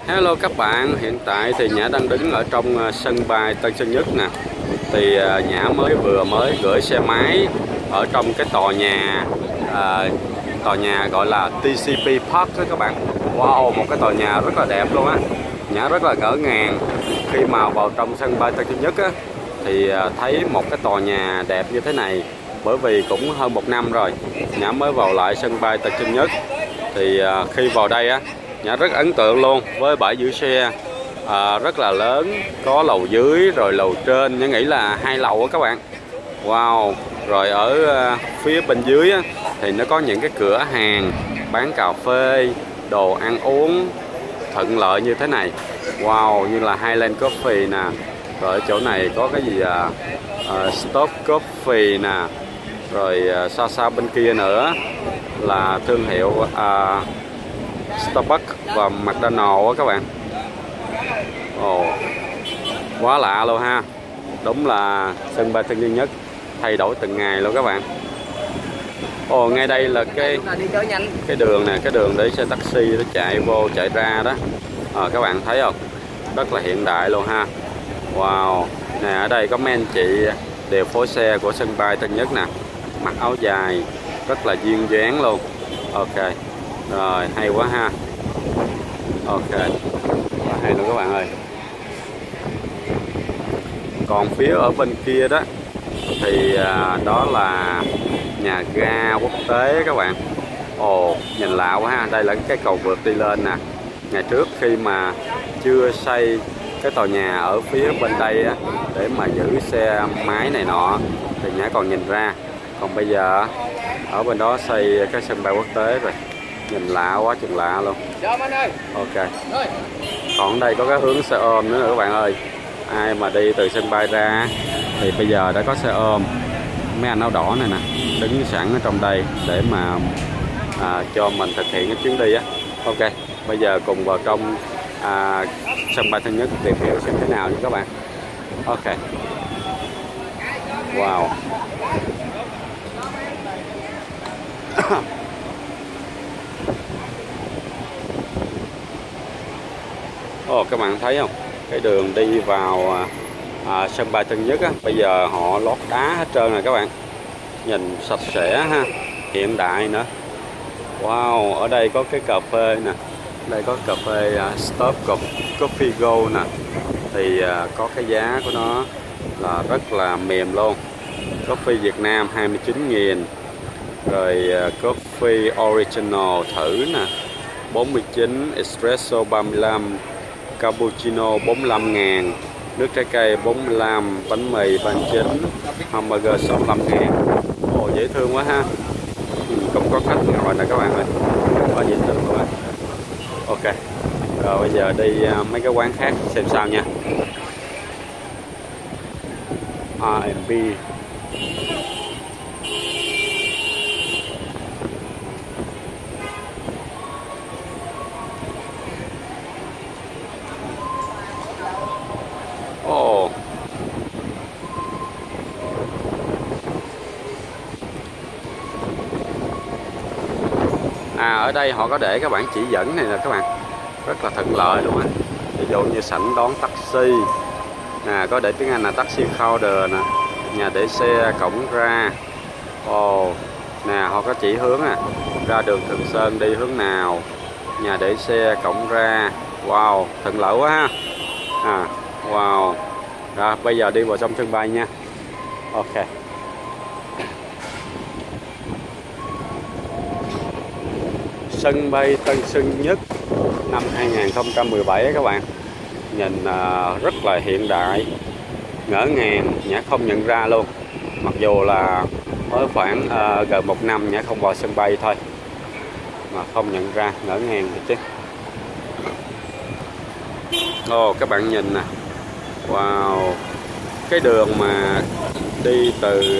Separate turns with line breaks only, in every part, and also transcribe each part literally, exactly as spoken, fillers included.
Hello các bạn, hiện tại thì Nhã đang đứng ở trong sân bay Tân Sơn Nhất nè. Thì Nhã mới vừa mới gửi xe máy ở trong cái tòa nhà à, tòa nhà gọi là tê xê pê Park đó các bạn. Wow, một cái tòa nhà rất là đẹp luôn á. Nhã rất là ngỡ ngàng khi mà vào trong sân bay Tân Sơn Nhất á, thì thấy một cái tòa nhà đẹp như thế này. Bởi vì cũng hơn một năm rồi Nhã mới vào lại sân bay Tân Sơn Nhất. Thì khi vào đây á, Nhã rất ấn tượng luôn với bãi giữ xe à, rất là lớn, có lầu dưới rồi lầu trên, Nhã nghĩ là hai lầu á các bạn. Wow, rồi ở à, phía bên dưới á, thì nó có những cái cửa hàng bán cà phê, đồ ăn uống thuận lợi như thế này. Wow, như là Highland Coffee nè, rồi ở chỗ này có cái gì à, à, Stop Coffee nè, rồi à, xa xa bên kia nữa là thương hiệu à, Starbucks và McDonald's á các bạn. Ồ, quá lạ luôn ha. Đúng là sân bay Tân Sơn Nhất thay đổi từng ngày luôn các bạn. Ồ, ngay đây là cái cái đường nè, cái đường để xe taxi nó chạy vô chạy ra đó. À, các bạn thấy không? Rất là hiện đại luôn ha. Wow, nè ở đây có mấy anh chị điều phối xe của sân bay Tân Nhất nè, mặc áo dài rất là duyên dáng luôn. Ok. Rồi, hay quá ha. Ok, hay luôn các bạn ơi. Còn phía ở bên kia đó thì à, đó là nhà ga quốc tế các bạn. Ồ, nhìn lạ quá ha. Đây là cái cầu vượt đi lên nè. Ngày trước khi mà chưa xây cái tòa nhà ở phía bên đây á, để mà giữ xe máy này nọ thì Nhã còn nhìn ra. Còn bây giờ ở bên đó xây cái sân bay quốc tế rồi. Nhìn lạ quá chừng lạ luôn. Ok. Còn ở đây có cái hướng xe ôm nữa các bạn ơi. Ai mà đi từ sân bay ra thì bây giờ đã có xe ôm. Mấy anh áo đỏ này nè, đứng sẵn ở trong đây để mà à, cho mình thực hiện cái chuyến đi á. Ok, bây giờ cùng vào trong à, sân bay Tân Nhất tìm hiểu xem thế nào nha các bạn. Ok. Wow. Ồ, các bạn thấy không? Cái đường đi vào à, sân bay Tân Nhất á, bây giờ họ lót đá hết trơn rồi các bạn. Nhìn sạch sẽ ha, hiện đại nữa. Wow, ở đây có cái cà phê nè. Đây có cà phê uh, Stop Coffee Go nè. Thì uh, có cái giá của nó là rất là mềm luôn. Coffee Việt Nam hai mươi chín nghìn. Rồi uh, Coffee Original thử nè, bốn mươi chín, Espresso ba mươi lăm, Cappuccino bốn mươi lăm ngàn, nước trái cây bốn mươi lăm, bánh mì ba mươi chín, hamburger sáu mươi lăm ngàn. Ồ, dễ thương quá ha. Cũng có khách ngồi nè các bạn ơi, có nhiệt tình luôn á. Ok, rồi bây giờ đi mấy cái quán khác xem sao nha. a and B. Ồ, à ở đây họ có để các bạn chỉ dẫn này nè các bạn, rất là thuận lợi luôn á. Ví dụ như sảnh đón taxi nè, có để tiếng Anh là taxi counter nè, nhà để xe, cổng ra. Ồ, nè họ có chỉ hướng à, ra đường Thường Sơn đi hướng nào, nhà để xe, cổng ra. Wow, thuận lợi quá ha. À, wow. Rồi bây giờ đi vào trong sân bay nha. Ok. Sân bay Tân Sơn Nhất năm hai nghìn không trăm mười bảy các bạn. Nhìn uh, rất là hiện đại, ngỡ ngàng, Nhã không nhận ra luôn. Mặc dù là mới khoảng uh, gần một năm Nhã không vào sân bay thôi mà không nhận ra, ngỡ ngàng chứ. Ồ, oh, các bạn nhìn nè. Wow, cái đường mà đi từ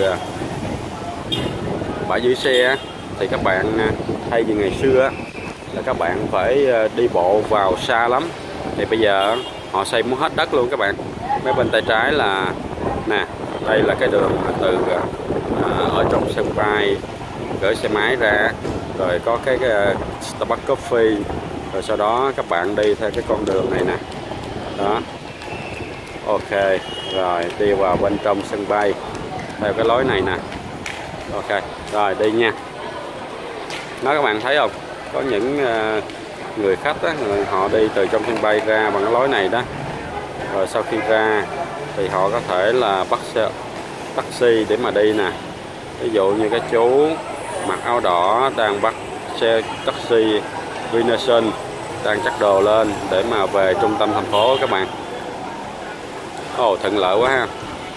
bãi giữ xe thì các bạn thay vì ngày xưa là các bạn phải đi bộ vào xa lắm, thì bây giờ họ xây muốn hết đất luôn các bạn. Mấy bên tay trái là nè, đây là cái đường từ à, ở trong sân bay gửi xe máy ra, rồi có cái, cái Starbucks Coffee, rồi sau đó các bạn đi theo cái con đường này nè. Đó, ok, rồi đi vào bên trong sân bay theo cái lối này nè. Ok, rồi đi nha. Đó, các bạn thấy không, có những người khách đó, họ đi từ trong sân bay ra bằng cái lối này đó. Rồi sau khi ra thì họ có thể là bắt xe taxi để mà đi nè. Ví dụ như cái chú mặc áo đỏ đang bắt xe taxi Vinasun, đang chắc đồ lên để mà về trung tâm thành phố các bạn. Ồ, oh, thuận lợi quá ha,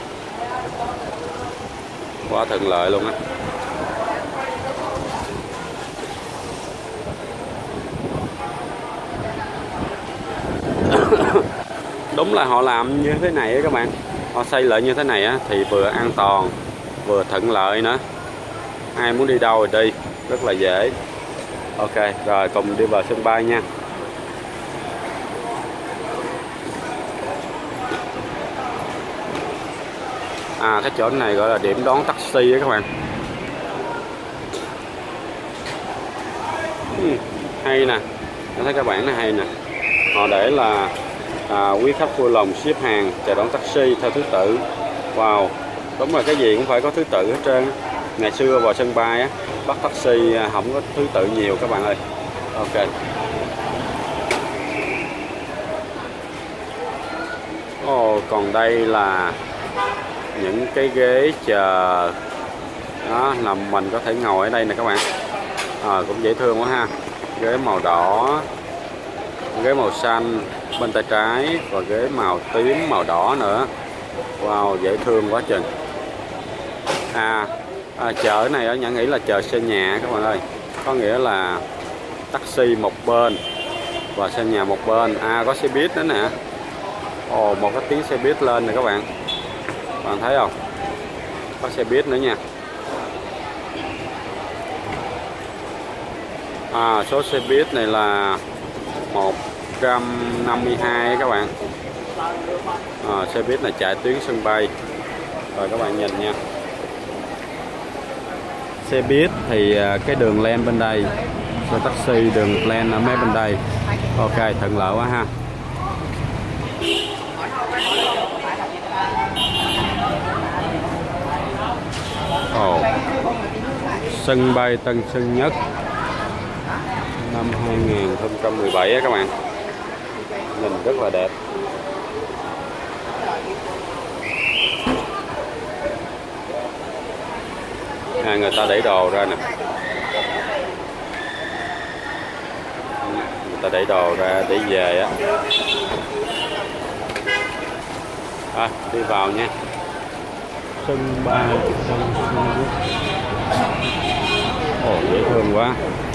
quá thuận lợi luôn á. Đúng là họ làm như thế này á các bạn, họ xây lại như thế này á thì vừa an toàn vừa thuận lợi nữa. Ai muốn đi đâu thì đi, rất là dễ. Ok, rồi cùng đi vào sân bay nha. À, cái chỗ này gọi là điểm đón taxi á các bạn. Ừ, hay nè, tôi thấy các bạn nó hay nè. Họ để là à, quý khách vui lòng xếp hàng chờ đón taxi theo thứ tự. Wow, đúng rồi, cái gì cũng phải có thứ tự hết trơn. Ngày xưa vào sân bay á, bắt taxi không có thứ tự nhiều các bạn ơi. Ok. Ồ, oh, còn đây là những cái ghế chờ đó, là mình có thể ngồi ở đây nè các bạn. À, cũng dễ thương quá ha. Ghế màu đỏ, ghế màu xanh bên tay trái và ghế màu tím, màu đỏ nữa. Wow, dễ thương quá chừng. À, à chợ này ở Nhã nghĩ là chợ xe nhà các bạn ơi. Có nghĩa là taxi một bên và xe nhà một bên. À, có xe buýt nữa nè. Ồ, một cái tiếng xe buýt lên nè các bạn. Bạn thấy không? Có xe buýt nữa nha. À, số xe buýt này là một trăm năm mươi hai các bạn. À, xe buýt là chạy tuyến sân bay. Rồi các bạn nhìn nha. Xe buýt thì cái đường len bên đây, xe taxi đường len ở mấy bên đây. Ok, thuận lợi quá ha. Ồ, sân bay Tân Sơn Nhất năm hai nghìn không trăm mười bảy á các bạn. Nhìn rất là đẹp. À, người ta đẩy đồ ra nè. Người ta đẩy đồ ra để về á. À, đi vào nha. Sân bay Tân Sơn Nhất. Ồ, dễ thương quá.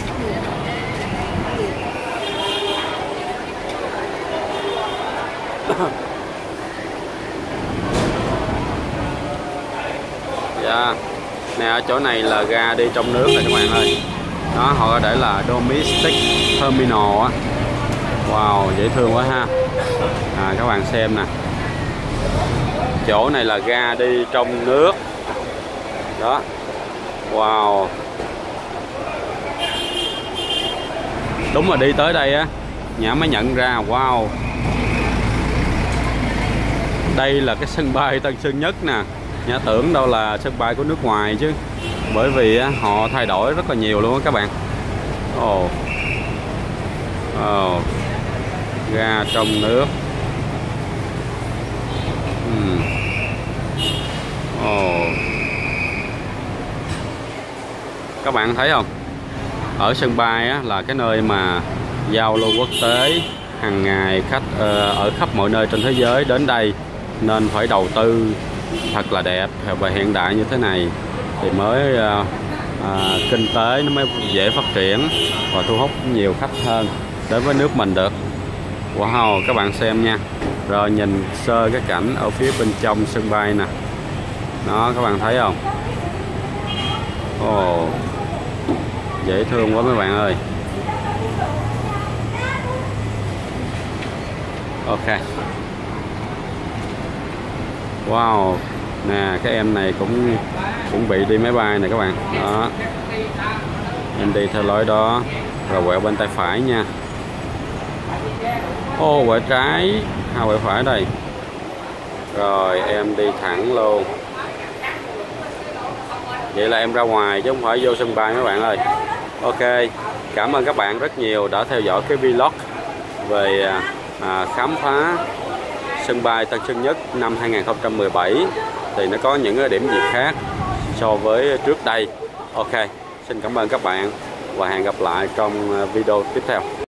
Dạ. Nè, ở chỗ này là ga đi trong nước này các bạn ơi. Đó, họ có để là Domestic Terminal á. Wow, dễ thương quá ha. À, các bạn xem nè. Chỗ này là ga đi trong nước. Đó. Wow. Đúng là đi tới đây á, Nhã mới nhận ra. Wow, đây là cái sân bay Tân Sơn Nhất nè. Nhã tưởng đâu là sân bay của nước ngoài chứ, bởi vì á, họ thay đổi rất là nhiều luôn á các bạn. Ồ, oh. Oh. Ga trong nước. uhm. Oh. Các bạn thấy không, ở sân bay á, là cái nơi mà giao lưu quốc tế hàng ngày, khách uh, ở khắp mọi nơi trên thế giới đến đây, nên phải đầu tư thật là đẹp và hiện đại như thế này thì mới uh, uh, kinh tế nó mới dễ phát triển và thu hút nhiều khách hơn đến với nước mình được. Wow, các bạn xem nha. Rồi nhìn sơ cái cảnh ở phía bên trong sân bay nè. Đó, các bạn thấy không? Ồ, dễ thương quá mấy bạn ơi. Ok. Wow, nè, cái em này cũng chuẩn bị đi máy bay này các bạn. Đó, em đi theo lối đó rồi quẹo bên tay phải nha. Ô, quẹo trái, hai quẹo phải đây. Rồi em đi thẳng luôn. Vậy là em ra ngoài chứ không phải vô sân bay mấy bạn ơi. Ok, cảm ơn các bạn rất nhiều đã theo dõi cái vlog về à, khám phá sân bay Tân Sơn Nhất năm hai nghìn không trăm mười bảy. Thì nó có những cái điểm gì khác so với trước đây. Ok, xin cảm ơn các bạn và hẹn gặp lại trong video tiếp theo.